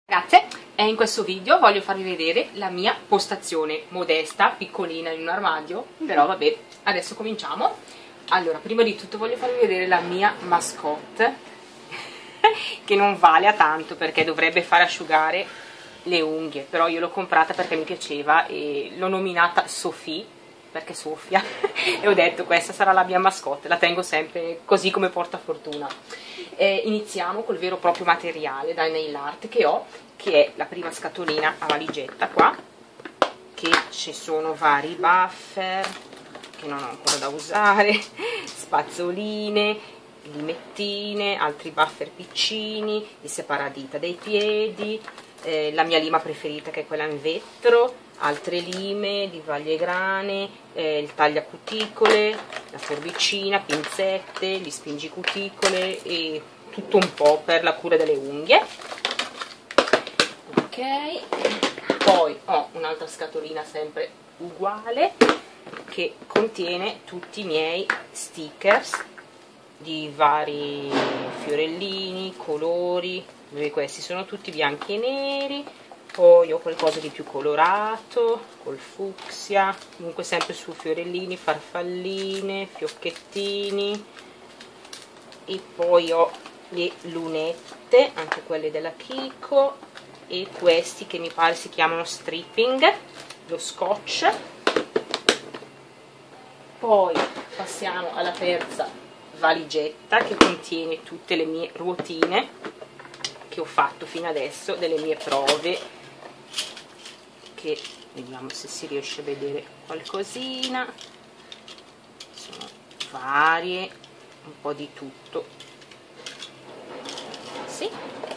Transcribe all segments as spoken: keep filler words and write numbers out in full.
Grazie, e in questo video voglio farvi vedere la mia postazione modesta, piccolina in un armadio, però vabbè, adesso cominciamo. Allora, prima di tutto voglio farvi vedere la mia mascotte, che non vale a tanto perché dovrebbe far asciugare le unghie, però io l'ho comprata perché mi piaceva e l'ho nominata Sophie, perché soffia, e ho detto questa sarà la mia mascotte, la tengo sempre così come portafortuna. Eh, iniziamo col vero e proprio materiale da nail art che ho, che è la prima scatolina a valigetta qua, che ci sono vari buffer che non ho ancora da usare, spazzoline, limettine, altri buffer piccini, i separadita dei piedi, eh, la mia lima preferita che è quella in vetro, altre lime di vaglie grane, eh, il tagliacuticole, la forbicina, pinzette, gli spingicuticole e tutto un po' per la cura delle unghie. Ok, poi ho un'altra scatolina sempre uguale che contiene tutti i miei stickers di vari fiorellini, colori, questi sono tutti bianchi e neri. Poi ho qualcosa di più colorato, col fucsia, comunque sempre su fiorellini, farfalline, fiocchettini. E poi ho le lunette, anche quelle della Kiko, e questi che mi pare si chiamano stripping, lo scotch. Poi passiamo alla terza valigetta che contiene tutte le mie ruotine che ho fatto fino adesso, delle mie prove, che vediamo se si riesce a vedere qualcosina, sono varie, un po' di tutto, sì,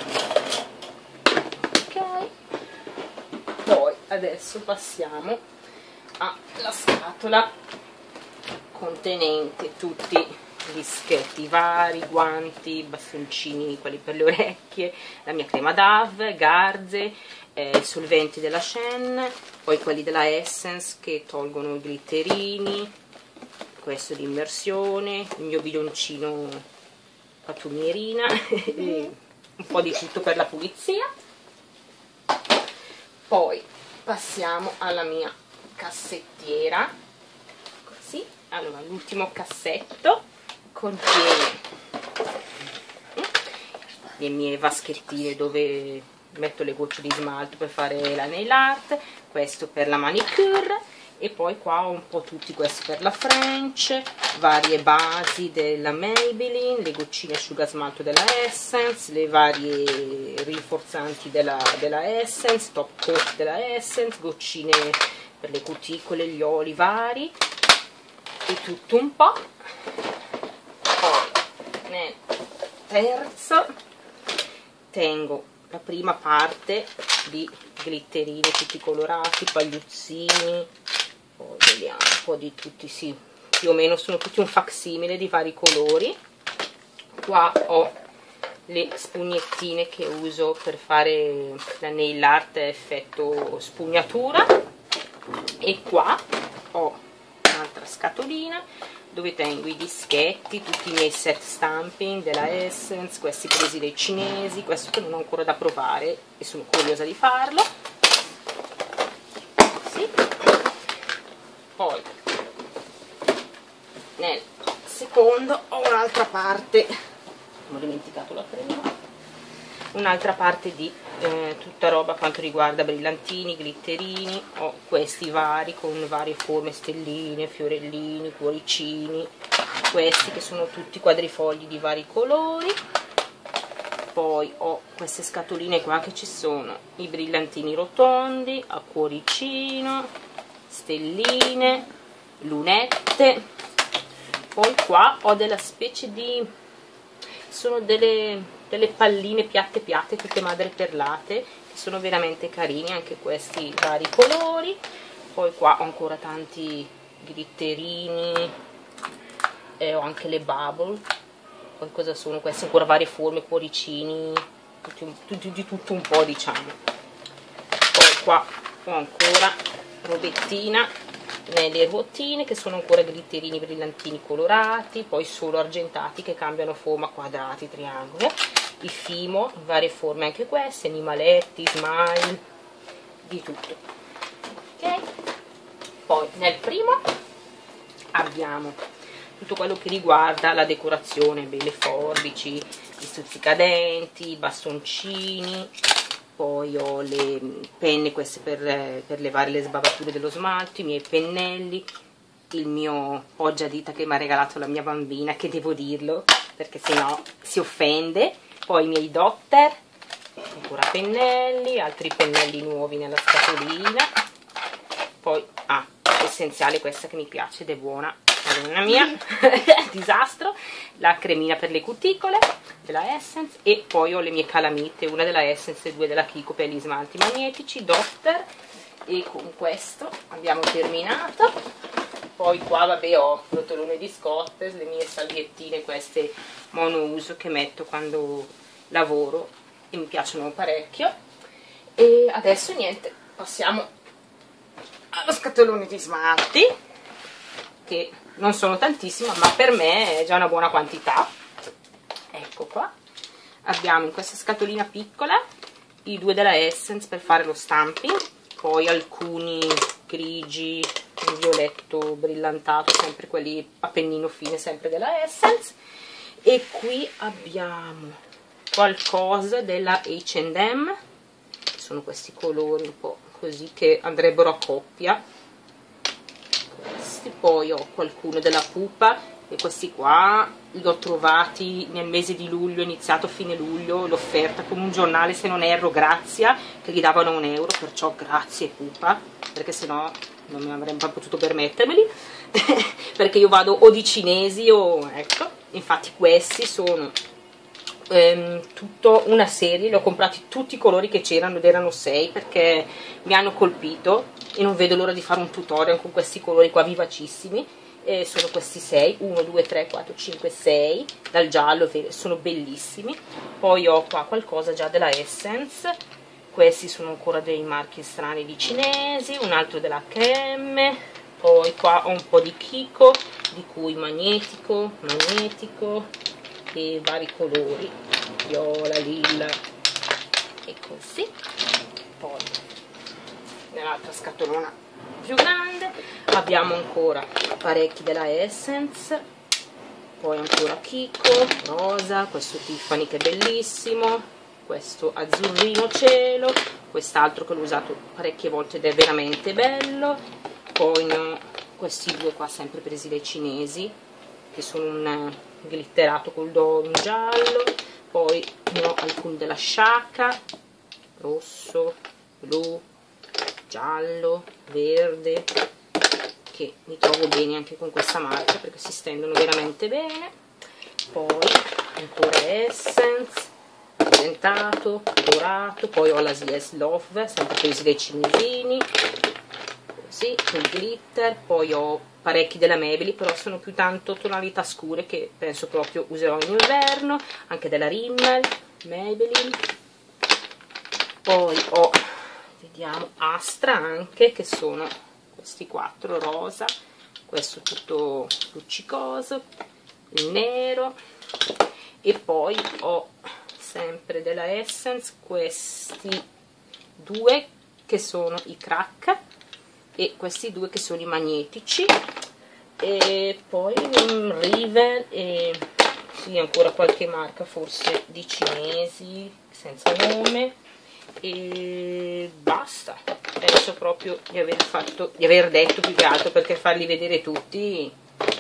ok. Poi adesso passiamo alla scatola contenente tutti gli dischetti vari, guanti, bastoncini, quelli per le orecchie, la mia crema Dove, Garze, eh, i solventi della Shen, poi quelli della Essence che tolgono i glitterini, questo di immersione, il mio bidoncino pattumierina, e un po' di tutto per la pulizia. Poi passiamo alla mia cassettiera, così. Allora, l'ultimo cassetto contiene le mie vaschettine dove metto le gocce di smalto per fare la nail art, questo per la manicure, e poi qua ho un po' tutti questi per la French, varie basi della Maybelline, le goccine asciugasmalto della Essence, le varie rinforzanti della, della Essence, top coat della Essence, goccine per le cuticole, gli oli vari e tutto un po'. Poi nel terzo tengo la prima parte di glitterini tutti colorati, pagliuzzini, poi vediamo un po' di tutti, sì, più o meno sono tutti un facsimile di vari colori. Qua ho le spugnettine che uso per fare la nail art effetto spugnatura, e qua ho un'altra scatolina dove tengo i dischetti, tutti i miei set stamping della Essence, questi presi dai cinesi, questo che non ho ancora da provare e sono curiosa di farlo. Sì. Poi nel secondo ho un'altra parte, ho dimenticato la prima, un'altra parte di eh, tutta roba quanto riguarda brillantini, glitterini. Ho questi vari con varie forme, stelline, fiorellini, cuoricini, questi che sono tutti quadrifogli di vari colori. Poi ho queste scatoline qua che ci sono i brillantini rotondi a cuoricino, stelline, lunette. Poi qua ho della specie di, sono delle delle palline piatte piatte, tutte madreperlate, che sono veramente carini, anche questi vari colori. Poi qua ho ancora tanti glitterini, e ho anche le bubble. Poi cosa sono queste? Ancora varie forme, cuoricini, tutti, tutti, di tutto un po', diciamo. Poi qua ho ancora robettina nelle ruotine che sono ancora glitterini brillantini colorati, poi solo argentati che cambiano forma, quadrati, triangoli, i Fimo in varie forme anche queste, animaletti, smile, di tutto. Ok, poi nel primo abbiamo tutto quello che riguarda la decorazione, beh, le forbici, i stuzzicadenti, i bastoncini, poi ho le penne queste per, per levare le sbavature dello smalto, i miei pennelli, il mio poggiadita che mi ha regalato la mia bambina, che devo dirlo perché sennò si offende, poi i miei dotter, ancora pennelli, altri pennelli nuovi nella scatolina, poi ah, essenziale questa che mi piace ed è buona, madonna mia, disastro, la cremina per le cuticole della Essence, e poi ho le mie calamite, una della Essence e due della Kiko per gli smalti magnetici, dotter, e con questo abbiamo terminato. Poi qua vabbè ho rotolone di Scotters, le mie salviettine queste monouso che metto quando lavoro e mi piacciono parecchio. E adesso niente, passiamo allo scatolone di smalti, che non sono tantissima ma per me è già una buona quantità. Ecco qua, abbiamo in questa scatolina piccola i due della Essence per fare lo stamping, poi alcuni grigi, un violetto brillantato, sempre quelli a pennino fine, sempre della Essence, e qui abbiamo qualcosa della H and M, sono questi colori un po' così che andrebbero a coppia. Questi, poi ho qualcuno della Pupa, e questi qua li ho trovati nel mese di luglio, iniziato a fine luglio, l'offerta con un giornale, se non erro, Grazia, che gli davano un euro, perciò grazie Pupa, perché sennò non mi avrei mai potuto permettermeli, perché io vado o di cinesi o ecco. Infatti questi sono ehm, tutta una serie, li ho comprati tutti i colori che c'erano ed erano sei perché mi hanno colpito e non vedo l'ora di fare un tutorial con questi colori qua vivacissimi. E sono questi sei, uno, due, tre, quattro, cinque, sei, dal giallo, sono bellissimi. Poi ho qua qualcosa già della Essence, questi sono ancora dei marchi strani di cinesi, un altro della H M, poi qua ho un po' di Kiko, di cui magnetico, magnetico e vari colori, viola, lilla e così. Poi nell'altra scatolona più grande abbiamo ancora parecchi della Essence, poi ancora Kiko, rosa, questo Tiffany che è bellissimo, questo azzurrino cielo, quest'altro che l'ho usato parecchie volte ed è veramente bello, poi ne ho questi due qua sempre presi dai cinesi che sono un glitterato col d'oro, un giallo, poi ne ho alcuni della Shaka, rosso, blu, giallo, verde, che mi trovo bene anche con questa marca perché si stendono veramente bene. Poi ancora Essence, argentato, dorato, poi ho la Z S Love, sempre presi dai cinesini, così, il glitter, poi ho parecchi della Maybelline, però sono più tanto tonalità scure che penso proprio userò in inverno, anche della Rimmel, Maybelline, poi ho, vediamo, Astra anche, che sono questi quattro, rosa, questo tutto luccicoso, il nero, e poi ho sempre della Essence questi due che sono i crack e questi due che sono i magnetici, e poi un Riven e sì, ancora qualche marca forse di cinesi senza nome, e basta. Penso proprio di aver fatto, di aver detto più che altro, perché farli vedere tutti,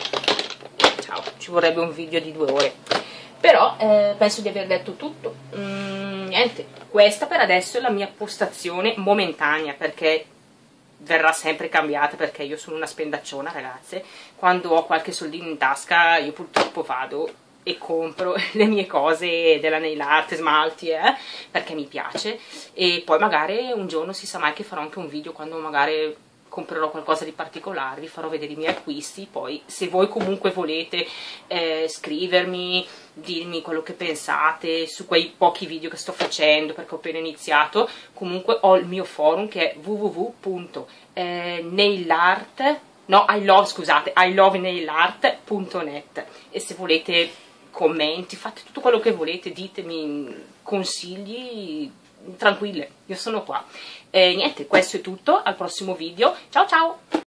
ciao, ci vorrebbe un video di due ore, però eh, penso di aver detto tutto. Mm, niente, questa per adesso è la mia postazione momentanea, perché verrà sempre cambiata, perché io sono una spendacciona, ragazze. Quando ho qualche soldino in tasca io purtroppo vado e compro le mie cose della nail art, smalti, eh, perché mi piace, e poi magari un giorno, si sa mai, che farò anche un video quando magari comprerò qualcosa di particolare, vi farò vedere i miei acquisti. Poi se voi comunque volete eh, scrivermi dirmi quello che pensate su quei pochi video che sto facendo, perché ho appena iniziato. Comunque ho il mio forum che è w w w punto nailart no, I love, scusate, i love nail art punto net, e se volete commenti, fate tutto quello che volete, ditemi consigli, tranquille, io sono qua. E niente, questo è tutto, al prossimo video, ciao ciao!